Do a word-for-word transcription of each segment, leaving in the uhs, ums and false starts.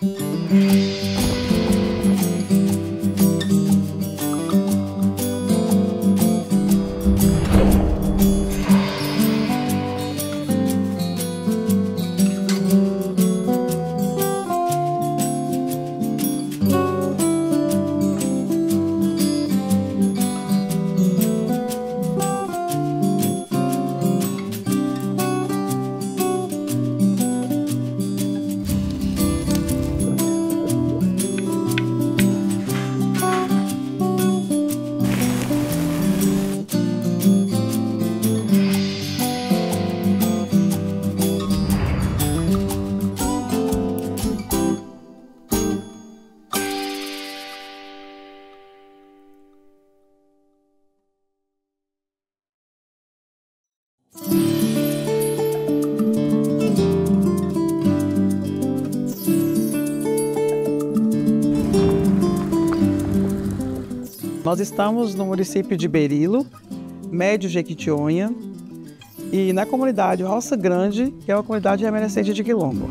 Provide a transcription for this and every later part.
Nós estamos no município de Berilo, Médio Jequitinhonha, e na comunidade Roça Grande, que é uma comunidade remanescente de Quilombo.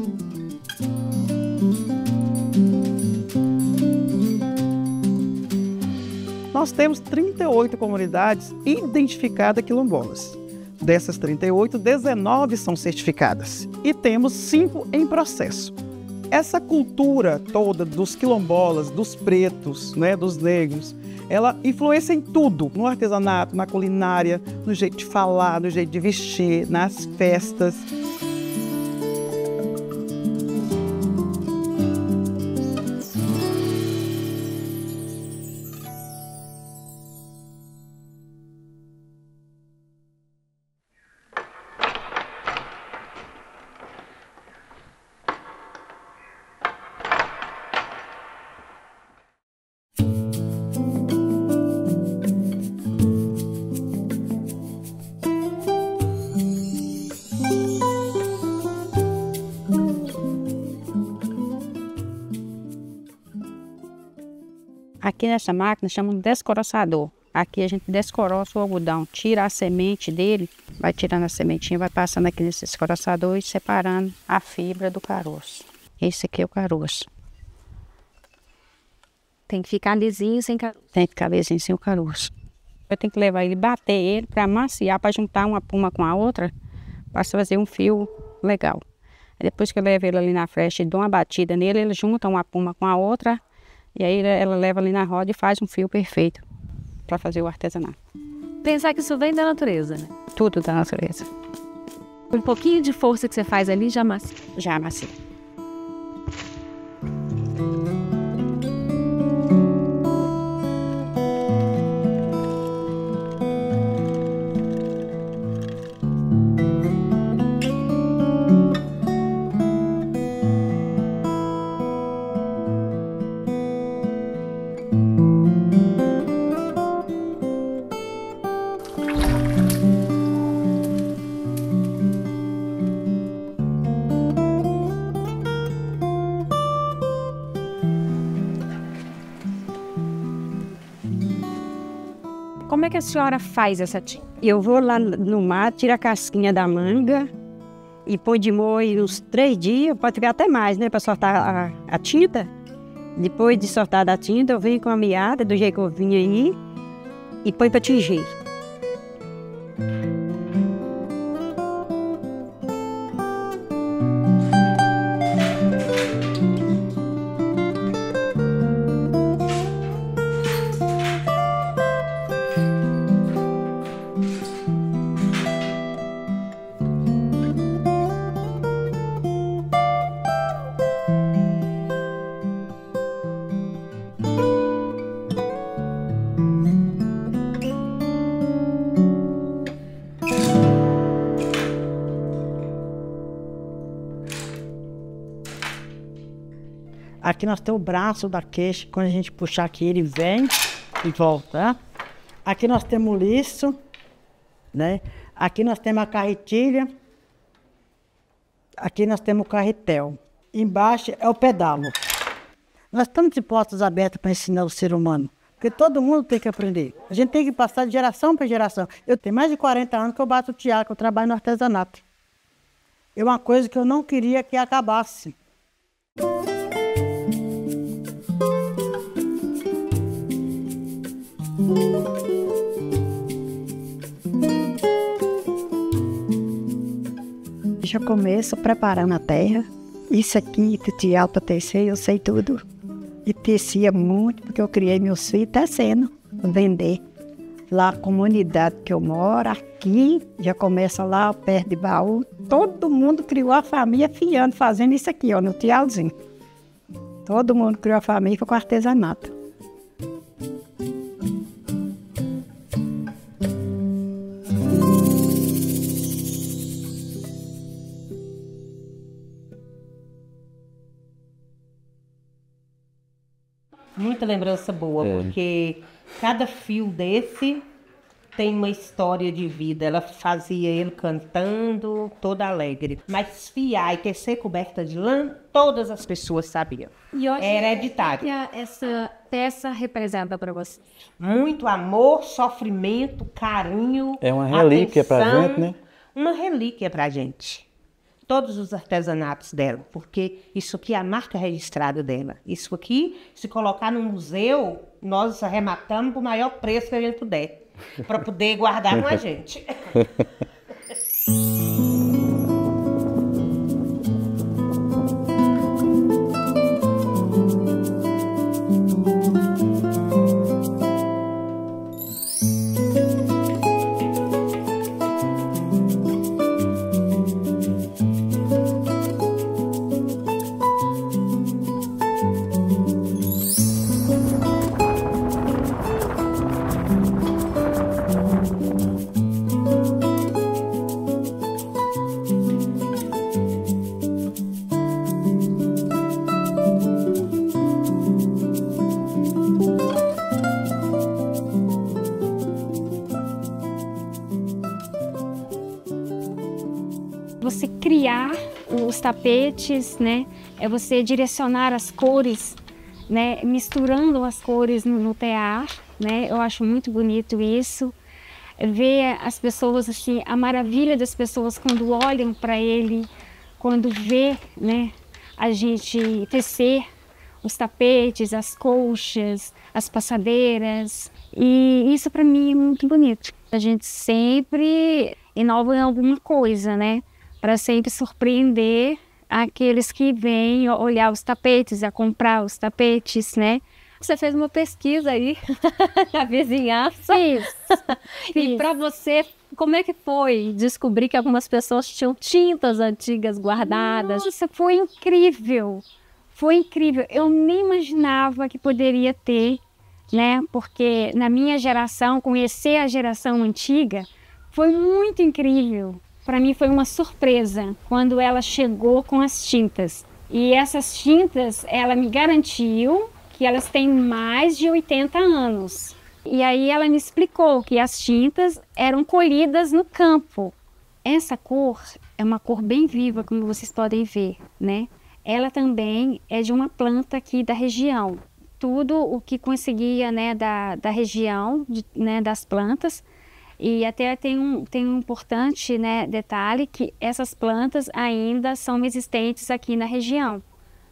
Nós temos trinta e oito comunidades identificadas quilombolas. Dessas trinta e oito, dezenove são certificadas e temos cinco em processo. Essa cultura toda dos quilombolas, dos pretos, né, dos negros, ela influencia em tudo, no artesanato, na culinária, no jeito de falar, no jeito de vestir, nas festas. Aqui nessa máquina chama de descoroçador. Aqui a gente descoroça o algodão, tira a semente dele, vai tirando a sementinha, vai passando aqui nesse descoroçador e separando a fibra do caroço. Esse aqui é o caroço. Tem que ficar lisinho sem caroço. Tem que ficar lisinho sem o caroço. Eu tenho que levar ele, bater ele para amaciar, para juntar uma puma com a outra, para fazer um fio legal. Aí depois que eu levo ele ali na frecha e dou uma batida nele, ele junta uma puma com a outra. E aí ela leva ali na roda e faz um fio perfeito para fazer o artesanato. Pensar que isso vem da natureza, né? Tudo da natureza. Um pouquinho de força que você faz ali já amacia. Já amacia. Como é que a senhora faz essa tinta? Eu vou lá no mar, tiro a casquinha da manga e põe de molho uns três dias, pode ficar até mais, né, para soltar a, a tinta. Depois de soltar da tinta, eu venho com a meada, do jeito que eu vim aí, e põe para tingir. Aqui nós temos o braço da queixa, quando a gente puxar aqui ele vem e volta. Aqui nós temos o liço, né? Aqui nós temos a carretilha. Aqui nós temos o carretel. Embaixo é o pedalo. Nós estamos de portas abertas para ensinar o ser humano, porque todo mundo tem que aprender. A gente tem que passar de geração para geração. Eu tenho mais de quarenta anos que eu bato o tear, que eu trabalho no artesanato. É uma coisa que eu não queria que acabasse. já começo preparando a terra. Isso aqui, tutial para tecer, eu sei tudo. E tecia muito, porque eu criei meus filhos tecendo, vender. Lá, a comunidade que eu moro, aqui, já começa lá perto de Baú. Todo mundo criou a família fiando, fazendo isso aqui, ó, no tialzinho. Todo mundo criou a família com artesanato. Muita lembrança boa, é. Porque cada fio desse tem uma história de vida. Ela fazia ele cantando, toda alegre. Mas fiar e tecer coberta de lã, todas as pessoas sabiam. E hoje, é hereditário. O que essa peça representa para você? Muito amor, sofrimento, carinho. É uma relíquia para a gente, né? Uma relíquia para a gente. Todos os artesanatos dela, porque isso aqui é a marca registrada dela. Isso aqui, se colocar no museu, nós arrematamos por maior preço que a gente puder, para poder guardar com a gente. Você criar os tapetes, né? É você direcionar as cores, né? Misturando as cores no, no tear, né? Eu acho muito bonito isso. Ver as pessoas assim, a maravilha das pessoas quando olham para ele, quando vê, né? A gente tecer os tapetes, as colchas, as passadeiras. E isso para mim é muito bonito. A gente sempre inova em alguma coisa, né? Para sempre surpreender aqueles que vêm olhar os tapetes, a comprar os tapetes, né? Você fez uma pesquisa aí na vizinhança. Isso. E para você, como é que foi descobrir que algumas pessoas tinham tintas antigas guardadas? Nossa, foi incrível. Foi incrível. Eu nem imaginava que poderia ter, né? Porque na minha geração, conhecer a geração antiga foi muito incrível. Para mim foi uma surpresa quando ela chegou com as tintas. E essas tintas, ela me garantiu que elas têm mais de oitenta anos. E aí ela me explicou que as tintas eram colhidas no campo. Essa cor é uma cor bem viva, como vocês podem ver, né? Ela também é de uma planta aqui da região. Tudo o que conseguia, né, da, da região, de, né, das plantas. E até tem um, tem um importante, né, detalhe que essas plantas ainda são existentes aqui na região.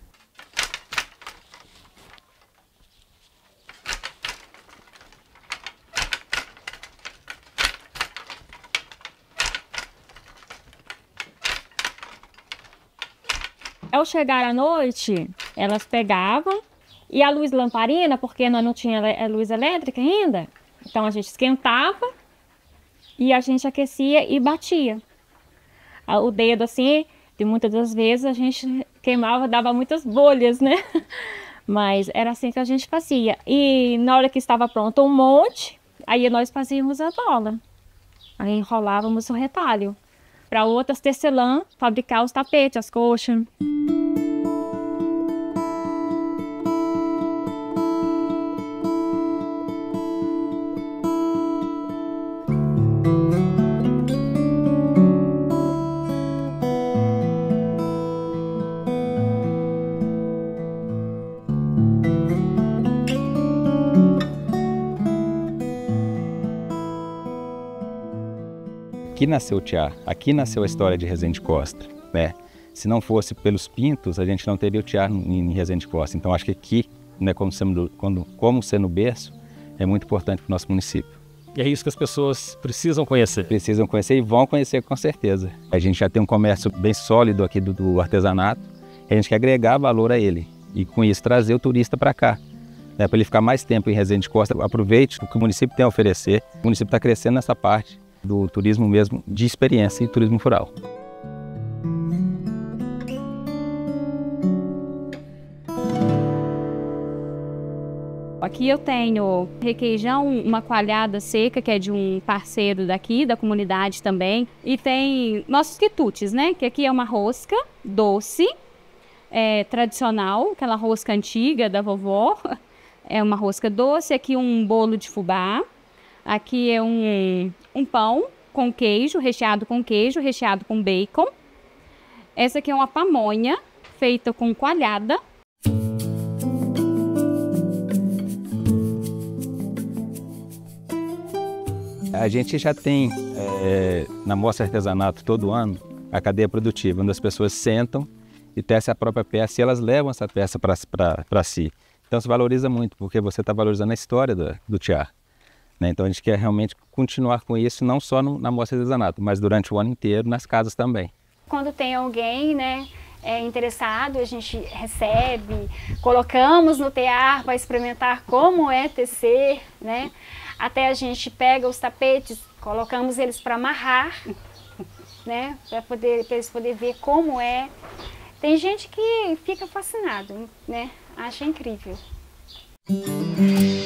Ao chegar à noite, elas pegavam e a luz lamparina, porque nós não tínhamos luz elétrica ainda, então a gente esquentava e a gente aquecia e batia. O dedo assim, e muitas das vezes a gente queimava, dava muitas bolhas, né? Mas era assim que a gente fazia. E na hora que estava pronto um monte, aí nós fazíamos a bola. Aí enrolávamos o retalho. Para outras tecelã fabricar os tapetes, as coxas. Aqui nasceu o tear, aqui nasceu a história de Resende Costa, né? Se não fosse pelos pintos, a gente não teria o tear em Resende Costa. Então acho que aqui, né, como sendo, como, como sendo berço, é muito importante para o nosso município. E é isso que as pessoas precisam conhecer. Precisam conhecer e vão conhecer com certeza. A gente já tem um comércio bem sólido aqui do, do artesanato, e a gente quer agregar valor a ele e com isso trazer o turista para cá, né, para ele ficar mais tempo em Resende Costa. Aproveite o que o município tem a oferecer. O município está crescendo nessa parte do turismo mesmo de experiência e turismo rural. Aqui eu tenho requeijão, uma coalhada seca, que é de um parceiro daqui, da comunidade também. E tem nossos quitutes, né? Que aqui é uma rosca doce, é, tradicional, aquela rosca antiga da vovó. É uma rosca doce. Aqui um bolo de fubá. Aqui é um, um pão com queijo, recheado com queijo, recheado com bacon. Essa aqui é uma pamonha, feita com coalhada. A gente já tem é, na Mostra Artesanato todo ano a cadeia produtiva, onde as pessoas sentam e tecem a própria peça e elas levam essa peça para si. Então se valoriza muito, porque você está valorizando a história do, do tiar. Né? Então a gente quer realmente continuar com isso, não só no, na Mostra Artesanato, mas durante o ano inteiro nas casas também. Quando tem alguém, né, é, interessado, a gente recebe, colocamos no tear para experimentar como é tecer, né? Até a gente pega os tapetes, colocamos eles para amarrar, né? Para poder, para eles poderem ver como é. Tem gente que fica fascinado, né? Acha incrível.